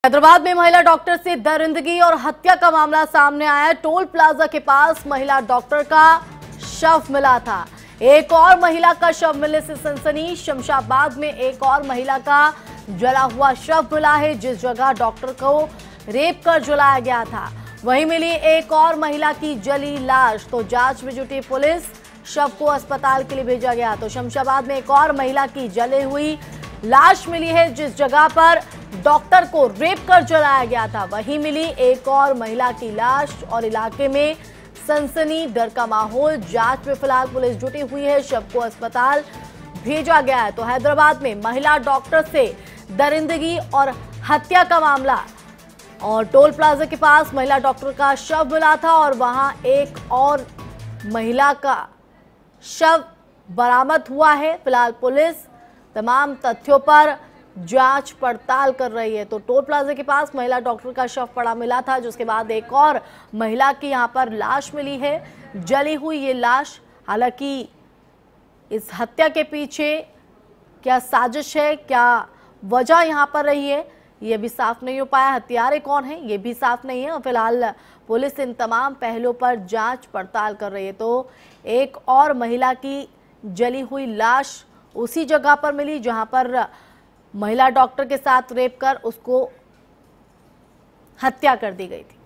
हैदराबाद में महिला डॉक्टर से दरिंदगी और हत्या का मामला सामने आया। टोल प्लाजा के पास महिला डॉक्टर का शव मिला था। एक और महिला का शव मिलने से सनसनी। शमशाबाद में एक और महिला का जला हुआ शव मिला है, जिस जगह डॉक्टर को रेप कर जलाया गया था वहीं मिली एक और महिला की जली लाश। तो जांच में जुटी पुलिस, शव को अस्पताल के लिए भेजा गया। तो शमशाबाद में एक और महिला की जली हुई लाश मिली है, जिस जगह पर डॉक्टर को रेप कर जलाया गया था वहीं मिली एक और महिला की लाश और इलाके में सनसनी, डर का माहौल। जांच में फिलहाल पुलिस जुटी हुई है, शव को अस्पताल भेजा गया है। तो हैदराबाद में महिला डॉक्टर से दरिंदगी और हत्या का मामला, और टोल प्लाजा के पास महिला डॉक्टर का शव मिला था और वहां एक और महिला का शव बरामद हुआ है। फिलहाल पुलिस तमाम तथ्यों पर जांच पड़ताल कर रही है। तो टोल प्लाजा के पास महिला डॉक्टर का शव पड़ा मिला था, जिसके बाद एक और महिला की यहां पर लाश मिली है, जली हुई ये लाश। हालांकि इस हत्या के पीछे क्या साजिश है, क्या वजह यहां पर रही है, ये भी साफ नहीं हो पाया। हत्यारे कौन है ये भी साफ नहीं है। फिलहाल पुलिस इन तमाम पहलुओं पर जांच पड़ताल कर रही है। तो एक और महिला की जली हुई लाश उसी जगह पर मिली जहां पर महिला डॉक्टर के साथ रेप कर उसको हत्या कर दी गई थी।